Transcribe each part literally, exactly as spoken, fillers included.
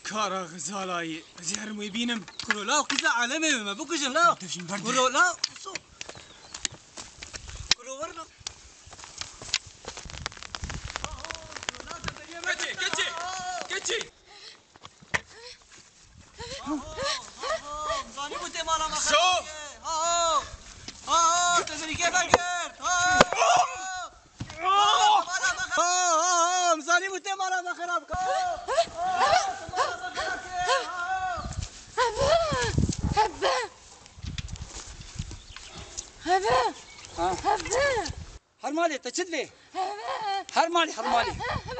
كارا غزالاي زهر مو يبينم كرو لا كذا عالمي ما بكجن لا كرو لا كرو ورنا كتشي كتشي كتشي زاني بوتي مالا ما شو ها ها تدري كيف اقدر ها ها مزاني بوتي مالا ما خرابك هبه هبه هبه هرمالي تشدلي هرمالي هرمالي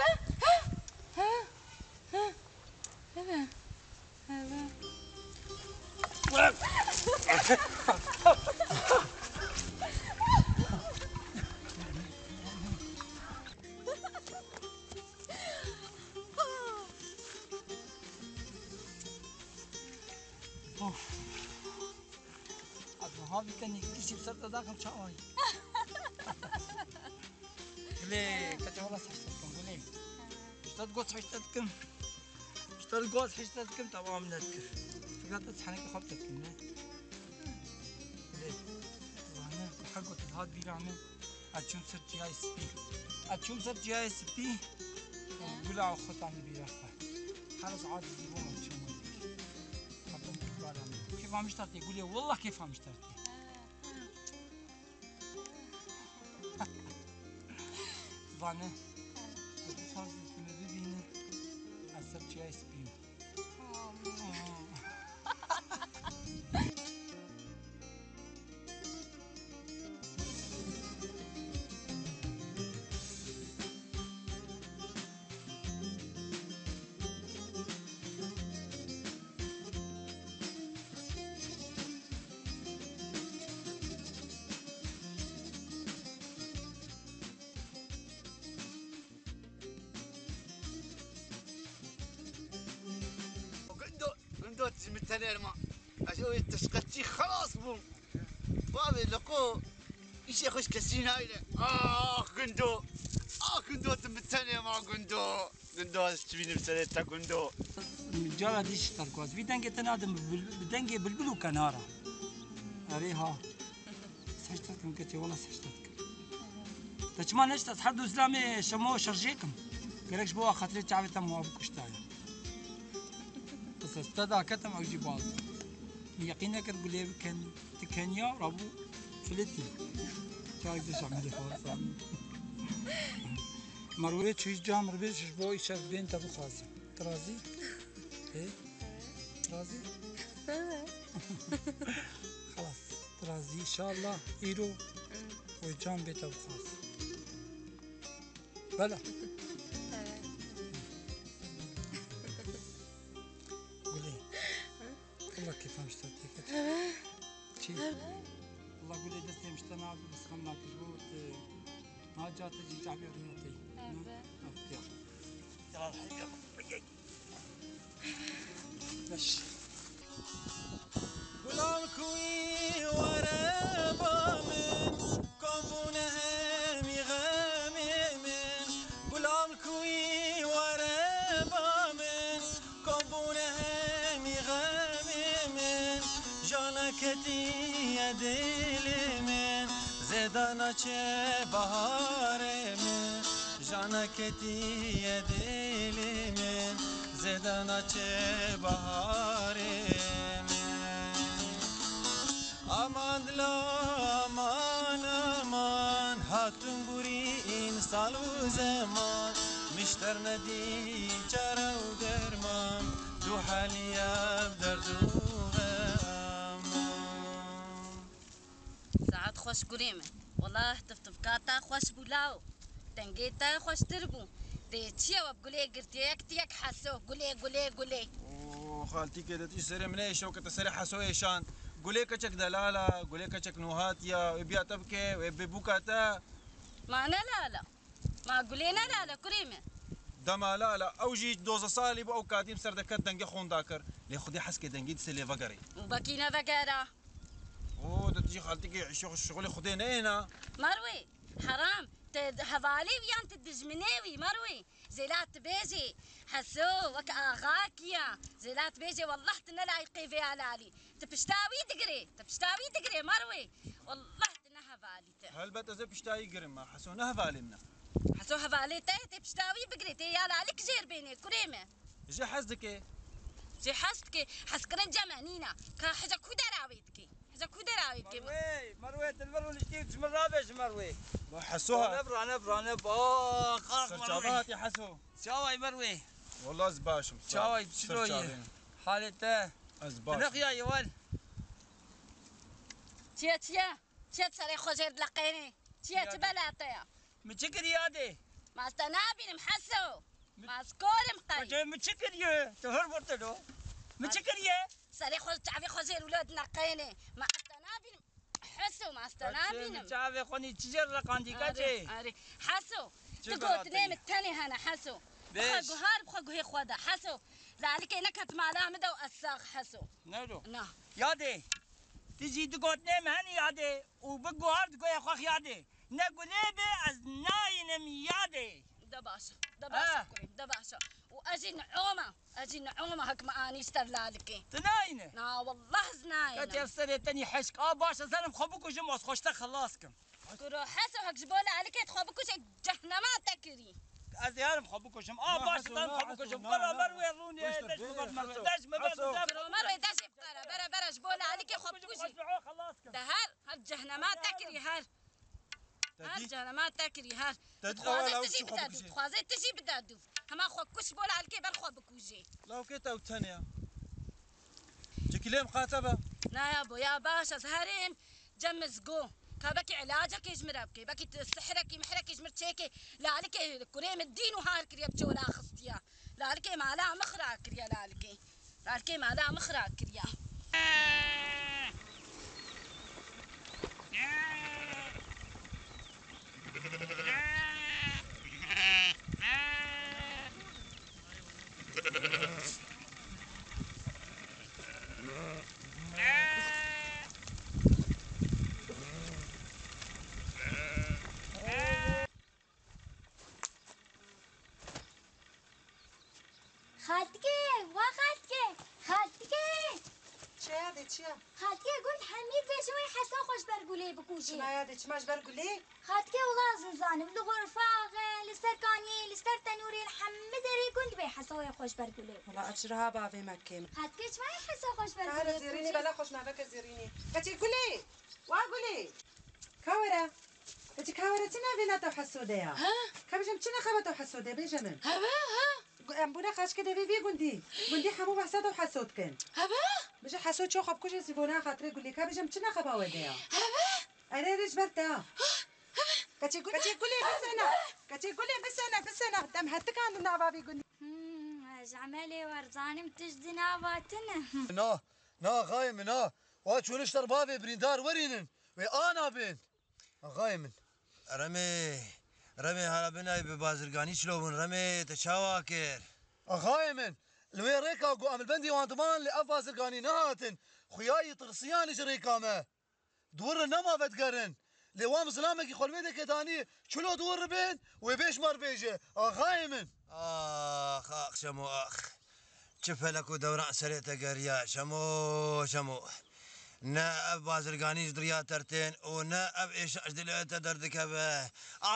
هذه كان كيسي بسرطة داخل شعواي قولي كتا والله صحيحتكم قولي اشتاد قوت صحيحتكم اشتاد قوت صحيحتكم تمام نذكر فقط تصحنك خبتكم قولي وانا حقوت هاد بيرانا اتشوم سر جي اي اس بي اتشوم سر جي اي اس بي ولا خطاني بيراخا خلاص عاد يجيبون اتشوم كيف عم اشترتي قولي والله كيف عم اشترتي زانه صار في ببينه اثر جي اس بي تجي متنين ما اشوي تشقتي خلاص بوم بابي لقو ايش يخش كسين هايله اه قندو اه قندو تمتنين ما قندو قندو تبين بسريتها قندو الرجال ديش تركوز في دنجة تنادم بدنجة بلبلو كنارة اريها سحشتكم كتي والله سحشتكم تجمع نشتت حدو اسلامي شمو شرجيكم قالكش بوا خاطري تعبي تم ابوك اشتايا بس استدعى كتم او جبال يقينا كتقول لي كان تكنيا رابو فلتي شايف ايش عملي خالص مرويت شو جام ربيش بو يشاف بنت ابو خازي ترازي ايه ترازي خلاص ترازي ان شاء الله ايرو وجام بيت ابو خازي بلا قولي والله كيف اشتريتي كذا شي والله قولي دستي مش تنعد بس خلنا تجبوت ما جات تجي تعبي رياضي يلا يلا الحين يلا مش غلام كوي ورا بامن كوبونه ميغامي من غلام كوي ورا بامن كوبونه ميغامي من جانكتي يا دل من زدانا چه بهار من جانكتي يا دل من زدانا چه بهار امان لا امان امان هاتون بوری این سال و زمان مشتر ندی چرا و درمان دو حالی اب درد و امان ساعات خوش قريمة والله تفتفكاتا خوش بولاو تنجيتا خوش تربو تيتشيا وبقولي قرتيك تيك حسو قولي قولي قولي اوه خالتي كده تسري منيش وكنت تسري حسو ايشان قولي كشك دلالة قولي كشك نوهاتيا ويبيا تبكي ويبي بوكاتا ما أنا لا لا ما قولينا لا لا كريمة دما لا لا اوجي دوزة صالب او كاديم سردكت دنجي خون داكر لي خدي حسكي دنجي تسلي فقري وبكينا فقرة اوه ده تجي خالتي شغل الشغل خدينا هنا مروي حرام هفالي ويان تدجمناوي مروي زي لا تبيجي حسو وك اغاك يا زلات بيجي والله تنلاقي فيها لالي تبشتاوي دقري تبشتاوي دقري مروي والله تنها بالي هل بتزي بشتاي قرم حسونها بالمنا حسو هفالي تي تبشتاوي بقري تي يا لالك جير بيني كريمه جي حزدك ايه جي حسك حسكرن جمانينا كحجا كودراويتكي حجا كودراويتكي مروي مروي تلبرو الجديد مرابش مروي حسوها نبرا نبرا نبرا اخ اخ مروي سرچابات يا حسو شاوي مروي والله زباشم شاوي شلوي حالته ازباش نخيا يا ول تيا تيا تيا تسري خوجير لقيني تيا تبلاتيا متشكر يادي ما استنابي محسو ما سكور مقاي وجه متشكر يا تهر برتلو متشكر يا سري خوج تعبي خوجير ولاد نقيني ما استنابي حسو ما استنابي متشافي خوني تجر لقاندي كاتي اري حسو جبل تقول عطية. تنام التاني هنا حسو بيش. بخا هار بخا هي خوادا حسو لعلك انك مالا مدى واساق حسو نلو نا يادي تجي تقول نام هني يادي وبقوا هارد قوي اخوك يادي نقول بي از ناينم يادي ده باشا ده آه. باشا كريم ده باشا واجي نعومه اجي نعومه هك ما اني استرلالك تناينه نا والله زناينه كاتي السنة تاني حشك اه باشا زلم خبوك وجموس خوشتا خلاصكم كرو حسو هك جبولا عليك تخبك وش جهنما تكري ازيارم خبوك وجم اه لا باشا حسو، زلم لا خبوك حسو، وجم لا، برا لا. مروي روني وش داش تبدي؟ مبر مروي حسو. داش مبر حسو. داش كرو مرة يداش برا برا برا جبولا عليك خبك وش خلاصكم ده هر هر جهنما تكري هر هر تدي جهنما تكري هر تدي خوازي أول تجي أوش خبك بدادو وجه. خوازي تجي بدادو هما خو كش بولا عليك بر خبك وجي لو كيت او تانية جكليم قاتبة لا يا ابو يا باشا زهريم جمز جو كابكي علاجك يجمربكي بكي سحرك محرك يجمرتشيكي لا عليك كريم الدين وهار كريا بجولا خصتيا لا عليك ما لا مخرا كريا لا عليك لا عليك ما لا مخرا كريا خالتكي وا خالتكي خالتكي چه یادی چیه؟ خالتكي قلت حميد بشوي حسن خوش برقولي بكوشي چما یادی چماش برگولی؟ خالتكي والله زنزاني بالغرفة لستر كاني لستر تنوري الحمد ري كنت بي حسوي خوش برقولي والله ابشرها بابي مكيم خالتكي شوي حسن خوش تعال برقولي زيريني بلا خوش ما بك زيريني كتي قولي وا قولي كاورا كتي كاورا تنا بينا تو حسوديا ها كبجم تنا خبطو حسوديا بيجمن هبا ها امبونا خاش كده بيبي قندي قندي حمو بحسد وحسود كن هبا بجا حسود شو خب كوش سيبونا خاطري قولي كبجم تنا خبا وديا هبا انا ريش برتا كتي قولي كتي قولي بس انا كتي قولي بس انا بس انا دم هتك عندنا بابي قندي عملي ورزاني متجدنا باتنا نا نا غايم نا واتشون اشتر بابي بريندار ورينن وانا بين غايم رمي رمي هلا بناي ببازرقاني شلون رمي تشاواكر غايم لوي ريكا قو عمل بندي وانتمان لافاز القاني نهاتن خياي طرسيان جريكا ما دور نما فتقرن لوام سلامك يخول بيدك داني شلو دور بين وبيش مر بيجي غايم اخ اخ شمو اخ شوف لك دوران سريت قريا شمو شمو نا اب بازرقاني دريا ترتين ونا اب ايش اجدل تدردك به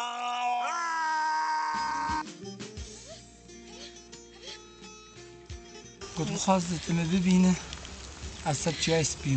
قلت بخواست تم ببینه از سب چی ایس بیم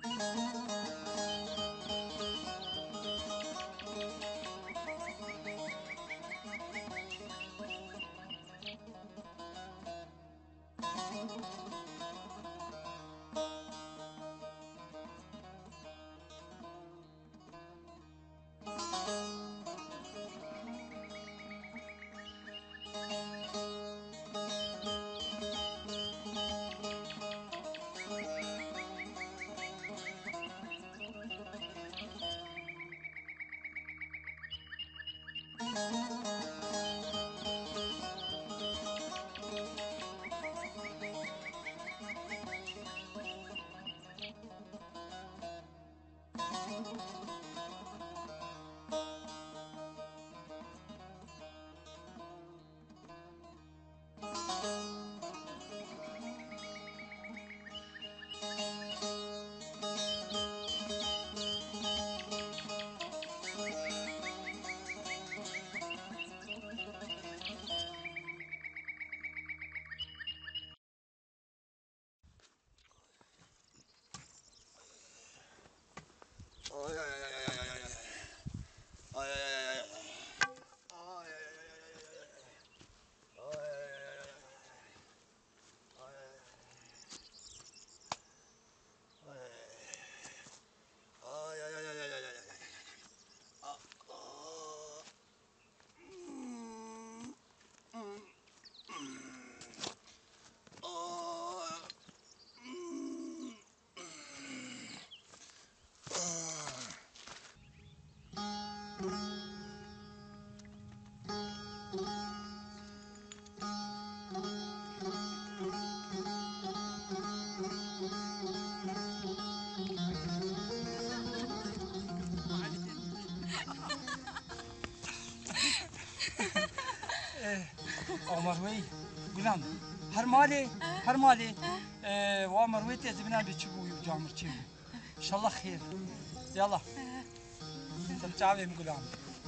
مروي قلام هر مالي هر مالي اه ومروي تزبنا بتشبو وجامر تشبو ان شاء الله خير يلا تبتعبي مقلام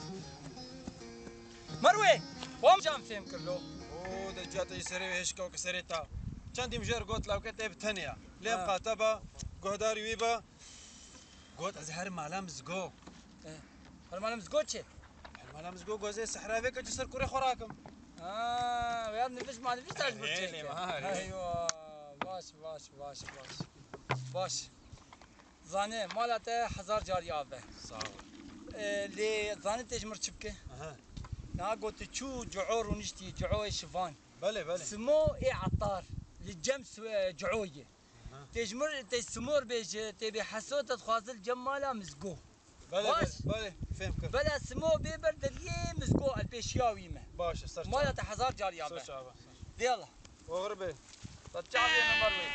مروي وام جام فيم كله او دجات يسري هشكو كسريتا چندی مجر قلت لو كتب ثانيه ليه مقاتبه قهدار ويبا قلت از هر معلم زگو هر معلم زگو چه هر معلم زگو گوزه صحراوي كجسر كوري خوراكم اه ويا نفس ما نفس تعجبك ايوه باش باش باش باش باش زانه مالته هزار جاری آبه صعب لي زانه تجمر شبكه اها نا قلت شو جعور ونشتي جعوي شفان بله بله سمو اي عطار للجمس جعويه تجمر تسمور بيج تبي حسوت تخاصل جماله مزقو بله بله بله فهمك بلا سمو بيبر دليه مزقو البيشياوي ما باش صرت مالته هزار جاري آبه صرت يلا وغربي تتشعبي من مروي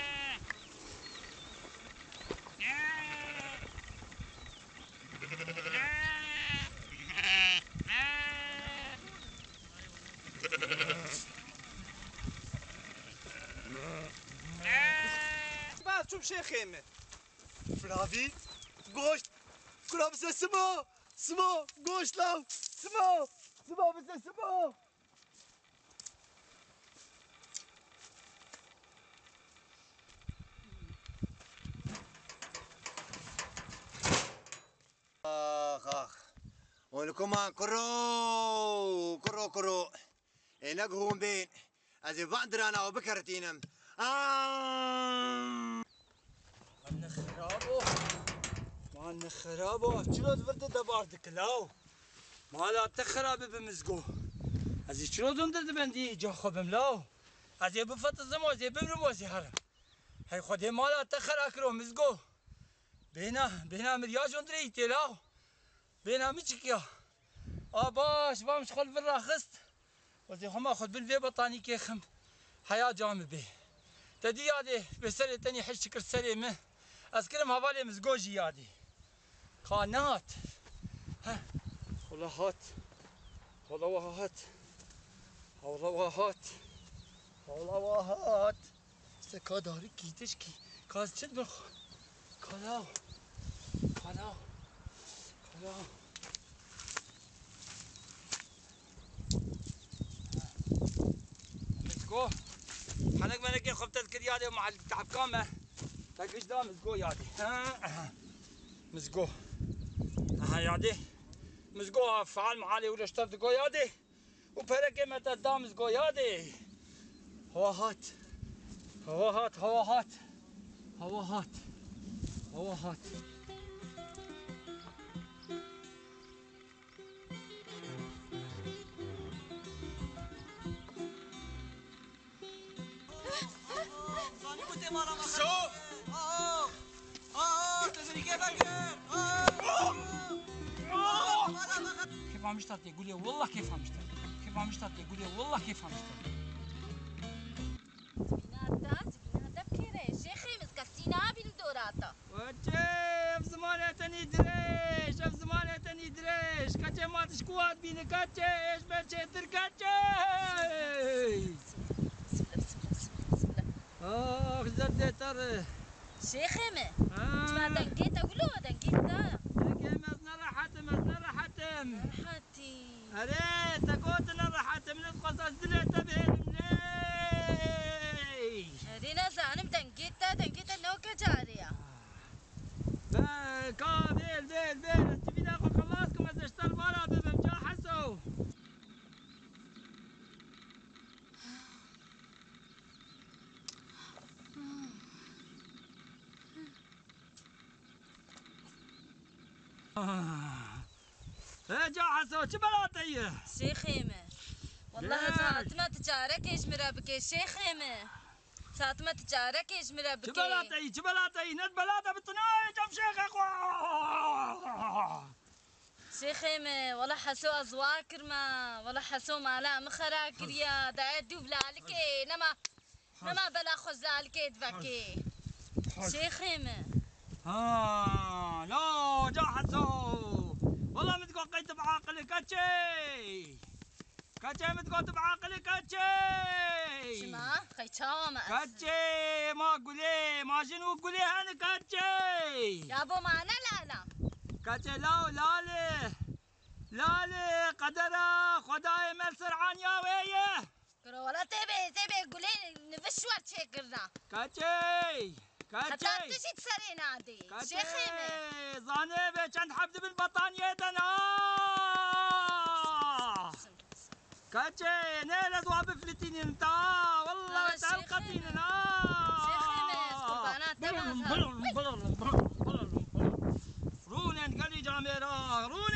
بعد شو بشيخي فلافي قوشت كلها بس سمو سمو قوشت لو سمو سمو بس سمو اخ اخ ولكم كرو كرو كرو انك هم بين از باندرانا وبكرتينم آه من خرابو من خرابو چلو ورد دبارد کلاو مالا تخراب بمزگو از چلو دندر بندی جا خوبم لاو از بفت زمازی بمرمازی هرم هی خودی مالا تخرا کرو مزگو بینا بینا مریا جندری تلاو بینا میچکیا آباش بامش خل برا خست وزي هما خد بالفي بطاني كيخم حياة جامع به تدي يادي بسري تاني حش شكر سري مه أذكرهم هوالي مزجوجي يادي قنات ها والله هات والله هات والله هات والله هات سكا داري كيتش كي كاز شد بخ كلاو كلاو كلاو مسكوه حنك منك خب تذكر يادي مع التعب كامه هاكش دا مزقو يادي ها مزقو ها يادي مزقو فعال معالي ولا اشترت قو يادي وبركة متى دا مزقو يادي هو هات هو هات هو هات هو هات هو هات شو؟ اه اه تدري كيفك؟ كيف عم يشتغل يقول لي والله كيف عم يشتغل كيف عم يشتغل يقول لي والله كيف عم يشتغل زبيناتا زبيناتا بكيري شيخي مسكتينا بالدوراتا وجه زمانه تني دريش اف زمانه تني دريش كاتش ما تشكوات بين كاتش ايش بتشي تركاتش اخ زرت تر شيخي ما اه ما دنقيت اقولو دنقيت دا دنقيت مزنا راحتم مزنا راحتم راحتي اري تقوتنا راحتم نتقص ازدلت بهم ليش رينا زانم دنقيتا دنقيتا نوكا جارية كا بيل بيل بيل انت في داخل خلاصكم از اشتر برا ببم جا حسو ايه جا حسو شو بلاطي شيخي ما والله ليش؟ ساعات ما تجارك ايش مرابكي شيخي ما ساعات ما تجارك ايش مرابكي شو بلاطي شو بلاطي ند بلاطه بالطناي جم شيخك شيخي ما ولا حسو ازواكر ما ولا حسو ما لا مخراكر يا دايت دوب لالكي نما نما بلا خزالكي دفكي شيخي ما ها لا جا حسو والله متقول قيت بعقلي كاتشي كاتشي متقول بعقلي كاتشي شما خيتشاوا ما كاتشي ما قولي ما شنو قولي انا كاتشي يا ابو معنا لا لا كاتشي لا لالي لالي قدره خداي مل سرعان يا ويه كرو ولا تبي تبي قولي نفشور شكرنا كاتشي حتى كاتشي تجي تسري نادي كاتشي شيخي ما زانبه كان حبد بالبطانية انا كاتشي نيل ازواب فلتيني انت والله آه، تلقتيني شيخي انا شيخي ما قربانات تمام روني قال لي جاميرا روني